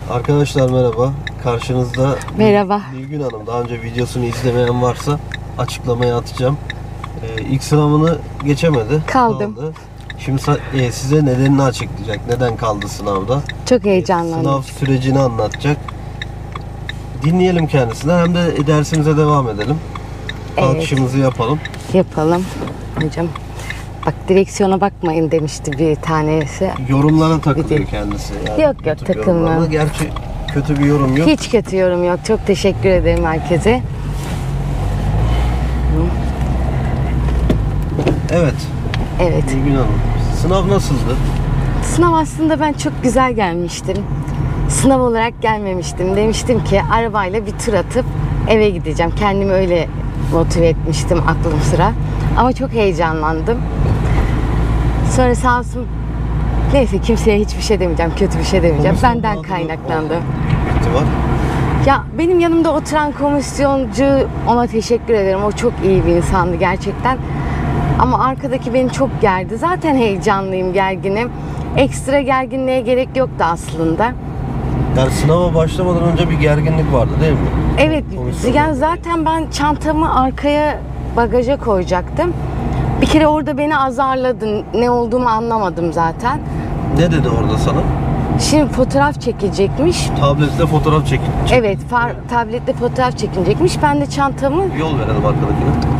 Arkadaşlar merhaba. Karşınızda Merhaba. Nilgün Hanım. Daha önce videosunu izlemeyen varsa açıklamaya atacağım. İlk sınavını geçemedi. Kaldım. Kaldı. Şimdi size nedenini açıklayacak. Neden kaldı sınavda? Çok heyecanlandım. Sınav sürecini anlatacak. Dinleyelim kendisinden. Hem de dersimize devam edelim. Kalkışımızı yapalım. Yapalım. Hocam bak, direksiyona bakmayın demişti bir tanesi. Yorumlara takılıyor kendisi. Yani Yok, YouTube takılmam. yorumlarına. Gerçi kötü bir yorum yok. Hiç kötü yorum yok. Çok teşekkür ederim herkese. Evet. Evet. Nilgün Hanım. Sınav nasıldı? Sınav aslında ben çok güzel gelmiştim. Sınav olarak gelmemiştim. Demiştim ki arabayla bir tur atıp eve gideceğim. Kendimi öyle motive etmiştim aklım sıra. Ama çok heyecanlandım. Sonra sağ olsun, neyse kimseye hiçbir şey demeyeceğim. Kötü bir şey demeyeceğim. Komisyon Benden mağduru kaynaklandı. ihtimal. Ya benim yanımda oturan komisyoncu, ona teşekkür ederim. O çok iyi bir insandı gerçekten. Ama arkadaki beni çok gerdi. Zaten heyecanlıyım, gerginim. Ekstra gerginliğe gerek yoktu aslında. Yani sınava başlamadan önce bir gerginlik vardı değil mi? Evet, Komisyonda. yani zaten ben çantamı arkaya bagaja koyacaktım. Bir kere orada beni azarladı. Ne olduğumu anlamadım zaten. Ne dedi orada sana? Şimdi fotoğraf çekilecekmiş. Tabletle fotoğraf çekin. Evet, tablette fotoğraf çekilecekmiş. Ben de çantamı Yol verelim arkadakine.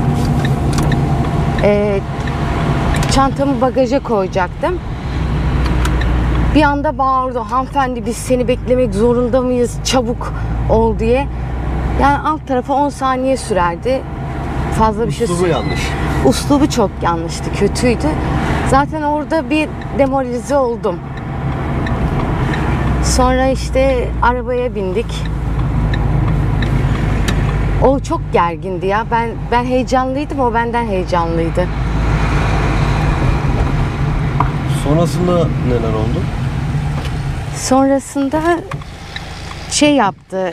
çantamı bagaja koyacaktım. Bir anda bağırdı. Hanımefendi, biz seni beklemek zorunda mıyız? Çabuk ol diye. Yani alt tarafa 10 saniye sürerdi. Fazla bir şey Uslubu yanlış. Uslubu çok yanlıştı, kötüydü. Zaten orada bir demoralize oldum. Sonra işte arabaya bindik. O çok gergindi ya. Ben heyecanlıydım, o benden heyecanlıydı. Sonrasında neler oldu? Sonrasında şey yaptı.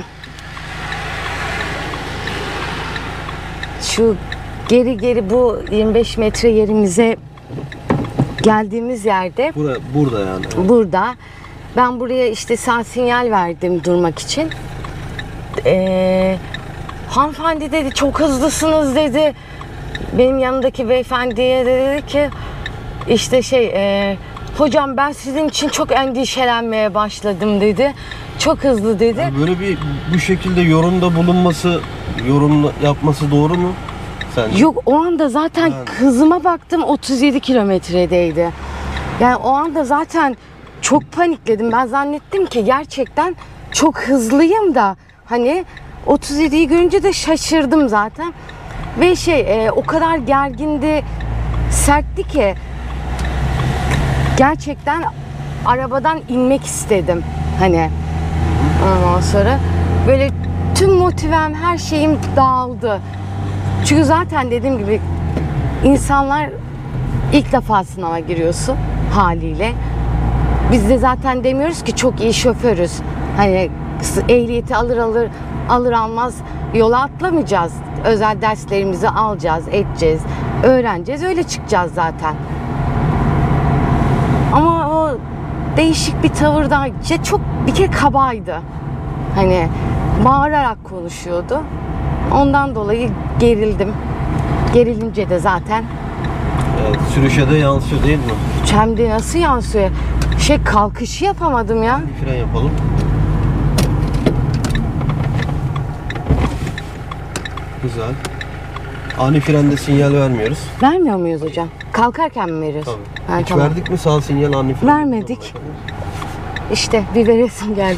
Şu geri bu 25 metre yerimize geldiğimiz yerde, Burada yani. burada ben buraya işte sağ sinyal verdim durmak için. Hanımefendi dedi, çok hızlısınız dedi. Benim yanındaki beyefendiye dedi ki işte hocam ben sizin için çok endişelenmeye başladım dedi. Çok hızlı dedi. Yani böyle bu şekilde yorumda bulunması, yorum yapması doğru mu sence? Yok, o anda zaten Yani. hızıma baktım, 37 kilometredeydi. Yani o anda zaten çok panikledim. Ben zannettim ki gerçekten çok hızlıyım da hani 37'yi görünce de şaşırdım zaten. Ve o kadar gergindi, sertti ki gerçekten arabadan inmek istedim. Hani ondan sonra böyle tüm motivem, her şeyim dağıldı. Çünkü zaten dediğim gibi insanlar ilk defa sınava giriyorsun haliyle. Biz de zaten demiyoruz ki çok iyi şoförüz. Hani ehliyeti alır almaz yola atlamayacağız. Özel derslerimizi alacağız, edeceğiz, öğreneceğiz, öyle çıkacağız zaten. Ama o değişik bir tavırdan, çok bir kere kabaydı. Hani bağırarak konuşuyordu. Ondan dolayı gerildim. Gerilince de zaten. Evet, sürüşe de yansıyor değil mi? Hem de nasıl yansıyor? Kalkışı yapamadım ya. Bir fren yapalım. Güzel. Ani frende sinyal vermiyoruz. Vermiyor muyuz hocam? Kalkarken mi veriyoruz? Tabii. Ha, Hiç tamam. verdik mi sağ sinyal, ani fren? Vermedik. İşte bir veresim geldi.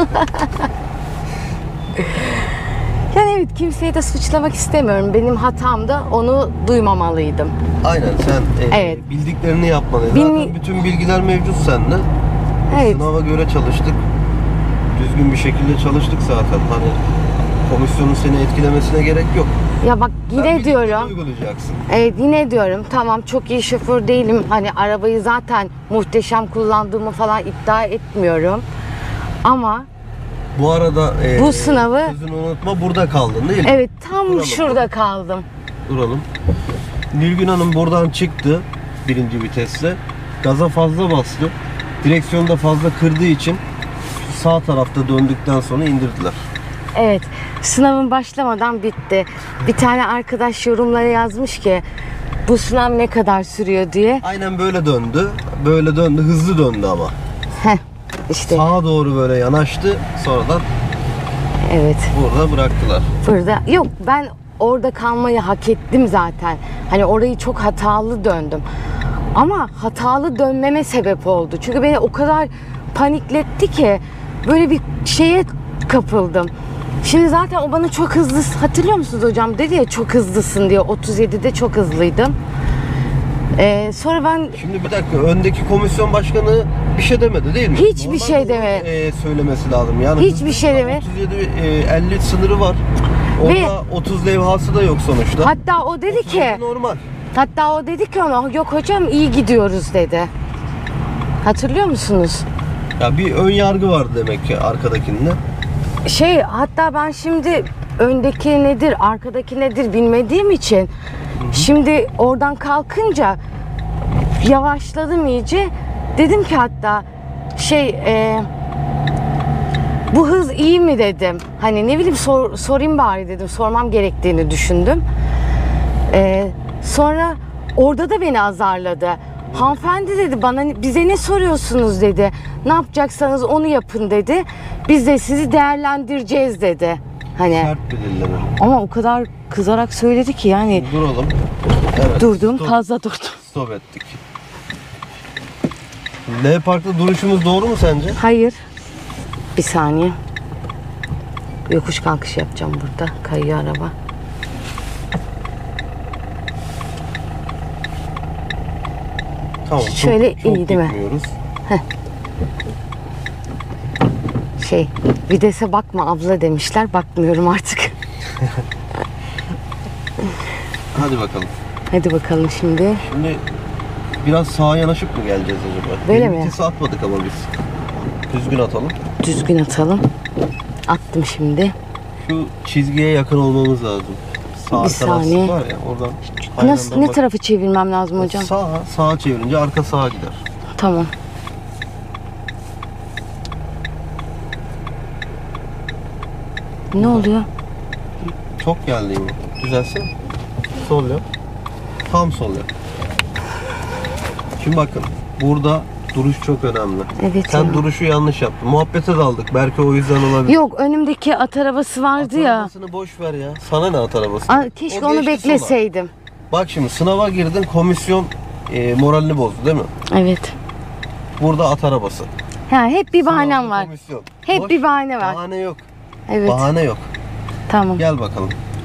Yani evet, kimseyi de suçlamak istemiyorum. Benim hatam da onu duymamalıydım. Aynen, sen Evet. bildiklerini yapmalıydın. Zaten bütün bilgiler mevcut sende. Evet. Sınava göre çalıştık. Düzgün bir şekilde çalıştık zaten. Hani komisyonun seni etkilemesine gerek yok. Ya bak, Sen yine bildiklerini diyorum. uygulayacaksın. Evet, yine diyorum. Tamam, çok iyi şoför değilim. Hani arabayı zaten muhteşem kullandığımı falan iddia etmiyorum. Ama Bu arada bu sınavı, sözünü unutma, burada kaldın değil mi? evet, tam Duralım. şurada kaldım. Duralım. Nilgün Hanım buradan çıktı birinci vitesle. Gaza fazla bastı. Direksiyonu da fazla kırdığı için sağ tarafta döndükten sonra indirdiler. Evet, sınavın başlamadan bitti. Bir tane arkadaş yorumlara yazmış ki bu sınav ne kadar sürüyor diye. Aynen böyle döndü. Böyle döndü. Hızlı döndü ama. Heh, işte Sağa doğru böyle yanaştı. Sonradan evet. burada bıraktılar. Burada yok, ben orada kalmayı hak ettim zaten. Hani orayı çok hatalı döndüm. Ama hatalı dönmeme sebep oldu. Çünkü beni o kadar panikletti ki böyle bir şeye kapıldım. Şimdi zaten o bana çok hızlı, hatırlıyor musunuz hocam? Dedi ya çok hızlısın diye. 37'de çok hızlıydım. Sonra ben Şimdi bir dakika, öndeki komisyon başkanı bir şey demedi değil mi? Hiçbir Normalde şey onun, demedi. Söylemesi lazım. Yani Hiçbir hızlı şey demedi. 37 50 sınırı var. Orada Ve 30 levhası da yok sonuçta. hatta o dedi ki 37 normal. ona yok hocam iyi gidiyoruz dedi. Hatırlıyor musunuz? Ya bir ön yargı var demek ki arkadakinde. Hatta ben şimdi öndeki nedir, arkadaki nedir bilmediğim için şimdi oradan kalkınca yavaşladım iyice. Dedim ki hatta bu hız iyi mi dedim. Hani ne bileyim sorayım bari dedim. Sormam gerektiğini düşündüm. Sonra orada da beni azarladı. Hanımefendi dedi bana, bize ne soruyorsunuz dedi. Ne yapacaksanız onu yapın dedi. Biz de sizi değerlendireceğiz dedi. Hani Sert bir dilleme. ama o kadar kızarak söyledi ki yani Duralım. Evet. durdum, stop, fazla durdum. Stop ettik. L parkta duruşumuz doğru mu sence? Hayır. Bir saniye. Yokuş kalkış yapacağım burada. Kayıyor araba. Tamam. Şöyle çok iyi değil mi? gitmiyoruz. Vitese bakma abla demişler. Bakmıyorum artık. Hadi bakalım. Hadi bakalım şimdi. Şimdi biraz sağa yanaşıp mı geleceğiz acaba? Böyle mi? Vitesi atmadık ama biz. Düzgün atalım. Düzgün atalım. Attım şimdi. Şu çizgiye yakın olmamız lazım. Sağ Bir arka saniye. lastik var ya, oradan. Nasıl, aynadan ne bak. tarafı çevirmem lazım hocam? Sağa çevirince arka sağa gider. Tamam. Ne oluyor? Çok geldi yine. Düzelsin. Sol yap. Tam sol yap. Şimdi bakın. Burada duruş çok önemli. Evet Sen ya. duruşu yanlış yaptın. Muhabbete daldık. Belki o yüzden olabilir. Yok, önümdeki at arabası vardı At ya. arabasını boş ver ya. Sana ne at arabası? Keşke O onu geçti bekleseydim. sola. Bak şimdi sınava girdin. Komisyon moralini bozdu değil mi? Evet. Burada at arabası. Hep bir bahanem Sınavda var. komisyon. Hep Boş, bir bahane var. Bahane yok. Evet. Bahane yok. Tamam. Gel bakalım.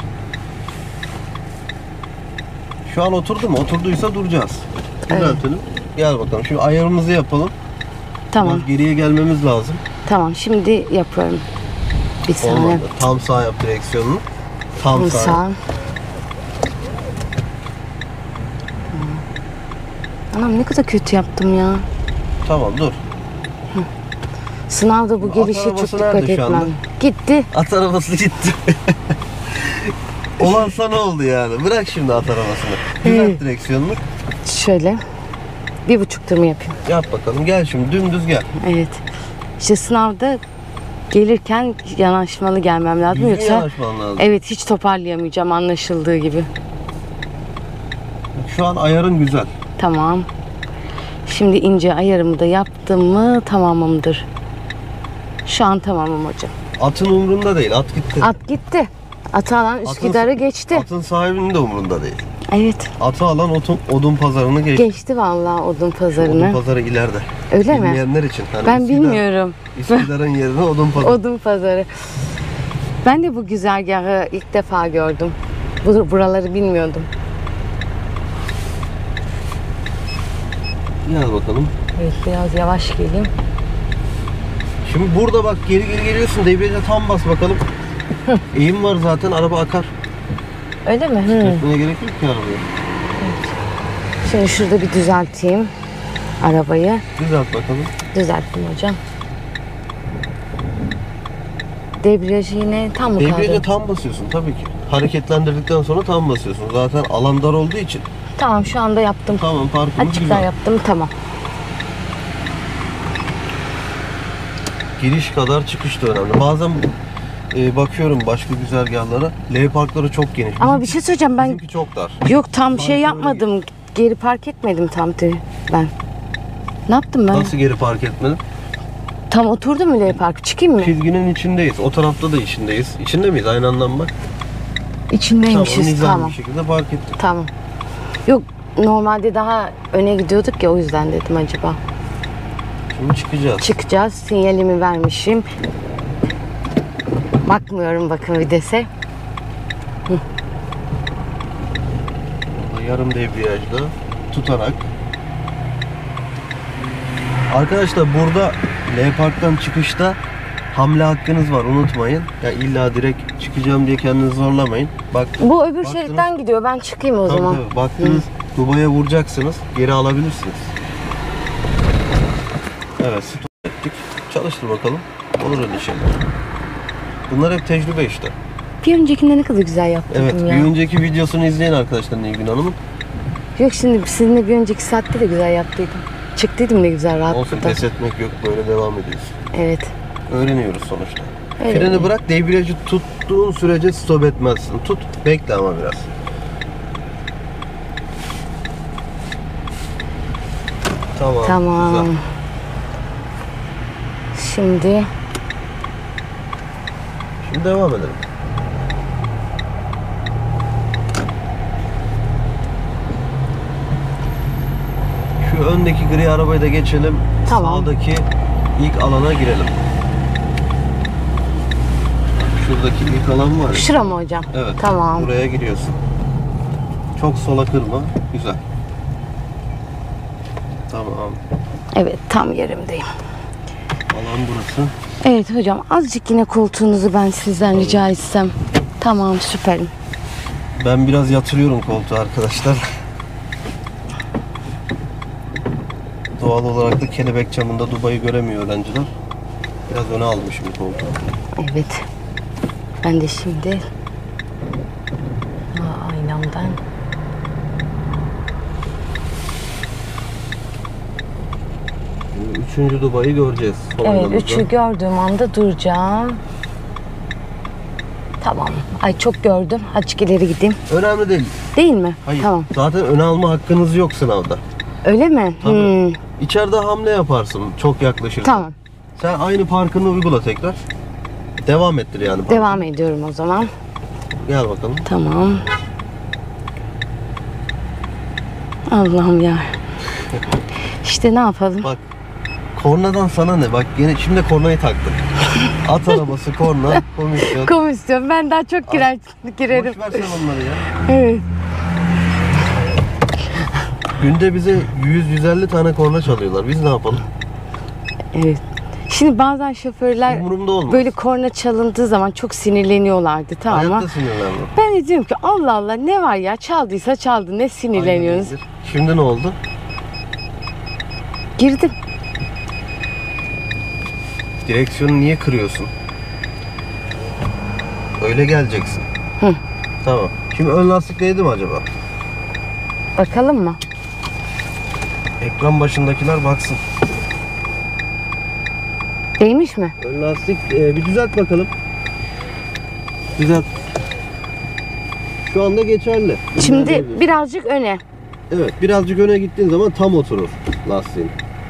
Şu an oturdu mu? Oturduysa duracağız. Düzeltelim. Gel bakalım. Şimdi ayarımızı yapalım. Tamam. Biraz geriye gelmemiz lazım. Tamam. Şimdi yapıyorum. Bir saniye. Olmadı. Tam sağ yap direksiyonunu. Tam Bu sağ. sağ. Yap. Anam ne kadar kötü yaptım ya. Tamam dur. Sınavda bu At gelişe çok arabası dikkat nerede şu anda? etmem. Gitti. At arabası gitti. Olan sana oldu yani. Bırak şimdi at arabasını. Düzelt direksiyonunu. Şöyle. 1,5 tur mu yapayım? Yap bakalım. Gel şimdi dümdüz gel. Evet. İşte sınavda gelirken yanaşmalı gelmem lazım. Düzgün Yoksa yanaşman lazım. evet, hiç toparlayamayacağım anlaşıldığı gibi. Şu an ayarın güzel. Tamam. Şimdi ince ayarımı da yaptım mı tamamımdır. Şu an tamamım hocam. Atın umrunda değil. At gitti. At gitti. Atı alan Üsküdar'ı geçti. Atın sahibinin de umrunda değil. Evet. Atı alan odun pazarını geçti. Geçti vallahi odun Odun pazarını. pazarı ileride. Öyle mi? Bilmeyenler için. Hani Ben Üsküdar- bilmiyorum. Üsküdar'ın yerine odun pazarı. Odun pazarı. Ben de bu güzergahı ilk defa gördüm. Buraları bilmiyordum. Gel bakalım. Evet, biraz yavaş geleyim. Şimdi burada bak geri geliyorsun. Debriyaja tam bas bakalım. Eğim var zaten, araba akar. Öyle mi? Gitmeye gerek yok ki arabaya. Şimdi şurada bir düzelteyim arabayı. Düzelt bakalım. Düzelttim hocam. Debriyajı yine tam mı Debriyaja kaldı? tam basıyorsun tabii ki. Hareketlendirdikten sonra tam basıyorsun. Zaten alan dar olduğu için. Tamam, şu anda yaptım. Tamam, parkımız Açıklar güzel. yaptım, tamam. Giriş kadar çıkış da önemli. Bazen bakıyorum başka güzergahlara. L parkları çok geniş. Ama bir şey söyleyeceğim, ben Bizimki çok dar. yok tam şey öyle yapmadım. Geri park etmedim tam ben. Ne yaptım ben? Nasıl geri park etmedim? Tam oturdum mu L park? Çıkayım mı? Çizginin içindeyiz. O tarafta da içindeyiz. İçinde miyiz? Aynı anda mı bak? İçindeymişiz. nizami Tamam. bir şekilde park ettik. Tamam. Yok, normalde daha öne gidiyorduk ya, o yüzden dedim acaba. Şimdi çıkacağız. Çıkacağız. Sinyalimi vermişim. Bakmıyorum bakın vitese. Yarım debriyajda tutarak. Arkadaşlar burada L Park'tan çıkışta hamle hakkınız var, unutmayın. Ya illa direkt çıkacağım diye kendinizi zorlamayın. Bak, Bu öbür baktınız- şeritten gidiyor. Ben çıkayım o Tabii zaman. tabii. Baktınız Dubai'ye vuracaksınız. Geri alabilirsiniz. Evet, stop ettik. Çalıştır bakalım. Olur öyle şeyler. Bunlar hep tecrübe işte. Bir öncekinde ne kadar güzel yaptım Evet, ya. bir önceki videosunu izleyin arkadaşlar Nilgün Hanım'ın. Yok, şimdi sizinle bir önceki saatte de güzel yaptıydım. Çıktıydım ne güzel, Olsun, rahatladım. pes etmek yok, böyle devam ediyoruz. Evet. Öğreniyoruz sonuçta. Öyle. Freni bırak, debriyajı tuttuğun sürece stop etmezsin. Tut, bekle ama biraz. Tamam. Tamam. Güzel. Şimdi Şimdi devam edelim. Şu öndeki gri arabayı da geçelim. Tamam. Sağdaki ilk alana girelim. Şuradaki ilk alan var ya. şura mı hocam? Evet. Tamam. Buraya giriyorsun. Çok sola kırma. Güzel. Tamam. Evet, tam yerimdeyim. Alan burası. Evet hocam, azıcık yine koltuğunuzu ben sizden rica etsem. Tamam, süperim. Ben biraz yatırıyorum koltuğu arkadaşlar. Doğal olarak da kelebek camında Dubai'yi göremiyor öğrenciler. Biraz öne aldım şimdi koltuğu. Evet. Ben de şimdi aynamdan Üçüncü Dubai'yi göreceğiz. Sol evet, yanımızda. 3'ü gördüğüm anda duracağım. Tamam. Ay, çok gördüm. Azıcık ileri gideyim. Önemli değil. Değil mi? Hayır. Tamam. Zaten öne alma hakkınız yok sınavda. Öyle mi? Tabii. İçeride hamle yaparsın çok yaklaşırsan. Tamam. Sen aynı parkını uygula tekrar. Devam ettir yani. parkı. Devam ediyorum o zaman. Gel bakalım. Tamam. Allah'ım ya. İşte ne yapalım? Bak. Kornadan sana ne? Bak yine şimdi kornayı taktın. At arabası, korna, komisyon. Komisyon. Ben daha çok girerim. Boş ver sen onları ya. Evet. Günde bize 100-150 tane korna çalıyorlar. Biz ne yapalım? Evet. Şimdi bazen şoförler Umurumda olmaz. böyle korna çalındığı zaman çok sinirleniyorlardı, tamam ama Hayatta sinirlenmem. ben de diyorum ki Allah Allah, ne var ya, çaldıysa çaldı, ne sinirleniyorsunuz? Aynen iyidir. Şimdi ne oldu? Girdim. Direksiyonu niye kırıyorsun? Öyle geleceksin. Hı. Tamam. Şimdi ön lastik değdi mi acaba? Bakalım mı? Ekran başındakiler baksın. Değmiş mi? Ön lastik bir düzelt bakalım. Düzelt. Şu anda geçerli. Şimdi Düzeltebilirsin. birazcık öne. Evet, birazcık öne gittiğin zaman tam oturur lastiğin.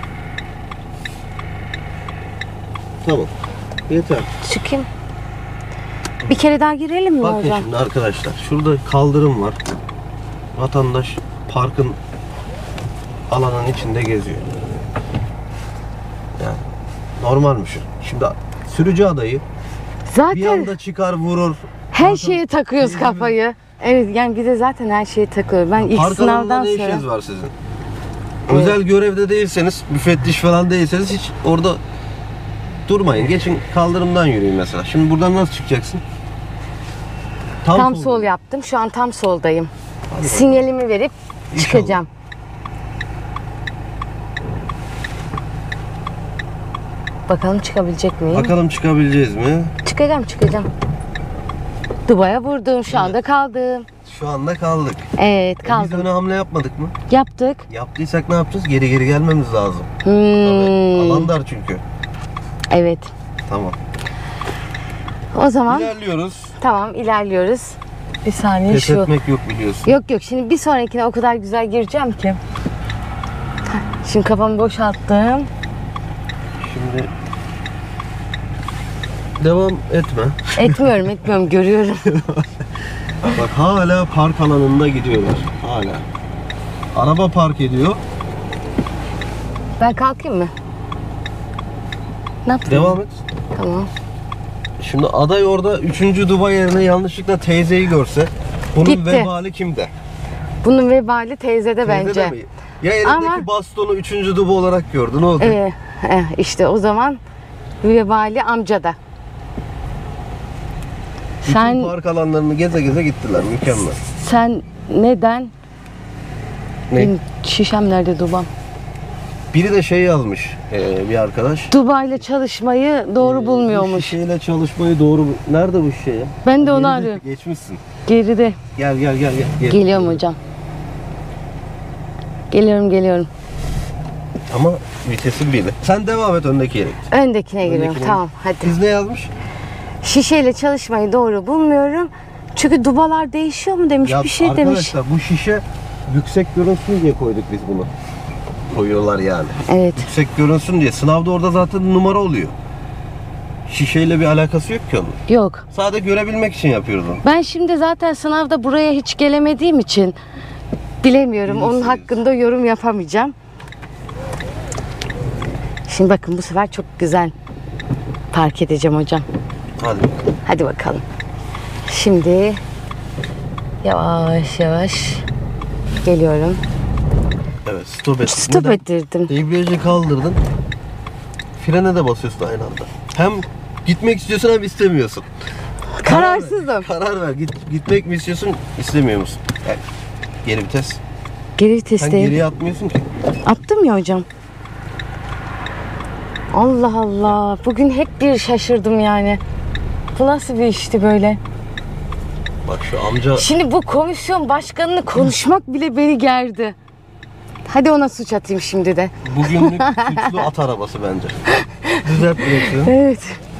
Tamam. Yeter. Çıkayım. Bir kere daha girelim mi Bakın hocam? şimdi arkadaşlar. Şurada kaldırım var. Vatandaş parkın alanın içinde geziyor. Yani normalmiş. Şimdi sürücü adayı bir Zaten anda çıkar vurur. her şeye takıyoruz kafayı. Evet, yani bir de zaten her şeye takıyoruz. Ben ilk Park alanında sınavdan ne sonra... işiniz var sizin? Özel görevde değilseniz, müfettiş falan değilseniz hiç orada durmayın. Geçin kaldırımdan yürüyün mesela. Şimdi buradan nasıl çıkacaksın? Tam sol yaptım. Şu an tam soldayım. Sinyalimi verip İnşallah. çıkacağım. Bakalım çıkabilecek miyim? Bakalım çıkabileceğiz mi? Çıkacağım. Dubai'ye vurdum. Şu anda kaldım. Şu anda kaldık. Evet, Biz kaldım. öne hamle yapmadık mı? Yaptık. Yaptıysak ne yapacağız? Geri gelmemiz lazım. Hmm. Tabii. Alan dar çünkü. Evet. Tamam. O zaman İlerliyoruz. tamam ilerliyoruz. Bir saniye Pes şu. etmek yok biliyorsun. Yok şimdi bir sonrakine o kadar güzel gireceğim ki. Şimdi kafamı boşalttım. Şimdi devam etme. Etmiyorum görüyorum. Bak hala park alanında gidiyorlar. Hala. Araba park ediyor. Ben kalkayım mı? Ne yapayım? Devam et. Tamam. Şimdi aday orada 3. duba yerine yanlışlıkla teyzeyi görse bunun Gitti. vebali kimde? Bunun vebali teyzede Teyze bence. de mi? Ya elindeki Ama- bastonu 3. duba olarak gördü. Ne oldu? İşte o zaman vebali amcada. Bütün Sen park alanlarını geze geze gittiler. Mükemmel. sen neden? Ne? Benim şişem nerede Dubam? Biri de şey yazmış bir arkadaş. Dubai'yle çalışmayı doğru Bu bulmuyormuş. şişeyle çalışmayı doğru... Nerede bu şişe ya? Ben de onu Geride, arıyorum. Geçmişsin. Geride. Gel. Geliyorum hocam. Geliyorum. Ama vitesin biri. Sen devam et öndeki yere. Öndekine giriyorum. Öndekine Tamam hadi. Biz ne yazmış? Şişeyle çalışmayı doğru bulmuyorum. Çünkü dubalar değişiyor mu demiş, Ya bir şey demiş. arkadaşlar bu şişe yüksek görünsün diye koyduk biz bunu. Koyuyorlar yani. Evet. Yüksek görünsün diye. Sınavda orada zaten numara oluyor. Şişeyle bir alakası yok ki onun. Yok. Sadece görebilmek için yapıyoruz onu. Ben şimdi zaten sınavda buraya hiç gelemediğim için bilemiyorum. Onun Bilirsiniz. hakkında yorum yapamayacağım. Şimdi bakın bu sefer çok güzel park edeceğim hocam. Hadi. Hadi bakalım. Şimdi yavaş yavaş geliyorum. Evet stop et. Stop Neden? ettirdim. Debriyajı kaldırdın. Frene de basıyorsun aynı anda. Hem gitmek istiyorsun hem istemiyorsun. Kararsızım. Karar ver. Gitmek mi istiyorsun, istemiyor musun? Yani geri vites. Geri Sen vitesteyim. geriye atmıyorsun ki. Attım ya hocam. Allah Allah. Bugün hep bir şaşırdım yani. Bu nasıl bir işti böyle? Bak şu amca Şimdi bu komisyon başkanını konuşmak bile beni gerdi. Hadi ona suç atayım şimdi de. bugünlük suçlu at arabası bence. Düzelt direksiyonu. Evet.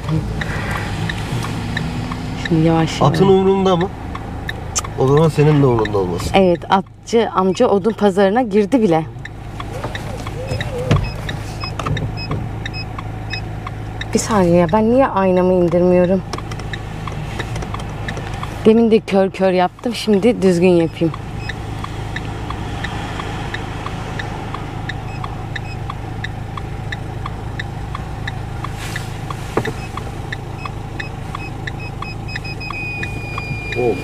Şimdi yavaş yavaş. Atın umrunda mı? Cık, o zaman senin de umrunda olmasın. Evet, atçı amca odun pazarına girdi bile. Bir saniye ya, ben niye aynamı indirmiyorum? Demin de kör kör yaptım, şimdi düzgün yapayım. Of,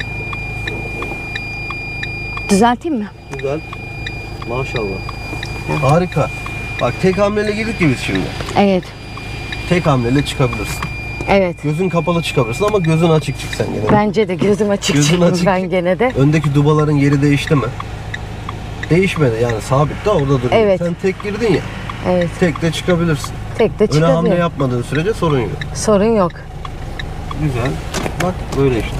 Düzelteyim mi? güzel. Maşallah. Harika. Bak tek hamleyle girdik ki biz şimdi. Evet, Tek hamleyle çıkabilirsin. evet. Gözün kapalı çıkabilirsin ama gözün açık çık sen gene. Bence de gözüm açık Gözün çıktı açık. ben gene de. Öndeki dubaların yeri değişti mi? Değişmedi yani sabit de orada duruyor. Evet. Sen tek girdin ya. Evet, Tek de çıkabilirsin. tek de Öne hamle çıkabilir. yapmadığın sürece sorun yok. Sorun yok. Güzel. Bak böyle işte.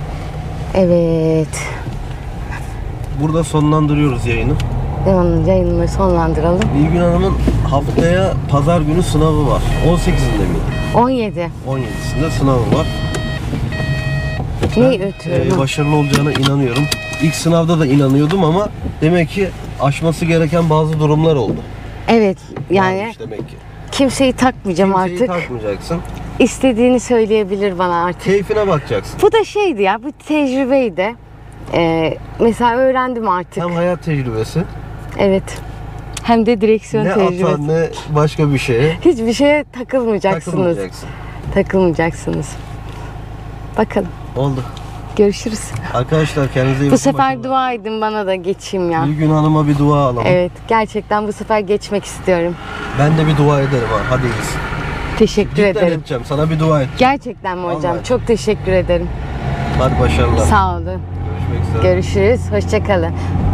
Evet. Burada sonlandırıyoruz yayını. Yayınımı sonlandıralım. Nilgün Hanım'ın haftaya pazar günü sınavı var. 18'inde mi? 17. 17'sinde sınavı var. Ne ötürü? Başarılı olacağına inanıyorum. İlk sınavda da inanıyordum ama demek ki aşması gereken bazı durumlar oldu. Evet, yani Varmış demek ki. kimseyi takmayacağım Kimseyi artık. takmayacaksın. İstediğini söyleyebilir bana artık. Keyfine bakacaksın. Bu da şeydi ya, bu tecrübeydi. Mesela öğrendim artık. Hem hayat tecrübesi, Evet. Hem de direksiyon ne tecrübesi. ata ne başka bir şeye Hiçbir şeye takılmayacaksınız. takılmayacaksın. Takılmayacaksınız. Bakalım. Oldu. Görüşürüz. Arkadaşlar kendinize iyi Bu bakın. sefer Başarılar. dua edin bana da geçeyim ya. Nilgün Hanım'a bir dua alalım. Evet, gerçekten bu sefer geçmek istiyorum. Ben de bir dua ederim ha. Hadi iyisin. Teşekkür Cidden ederim. edeceğim. Sana bir dua et. Gerçekten mi hocam? Vallahi. Çok teşekkür ederim. Hadi başarılar. Sağ olun. Görüşmek üzere. Görüşürüz. Hoşça kalın.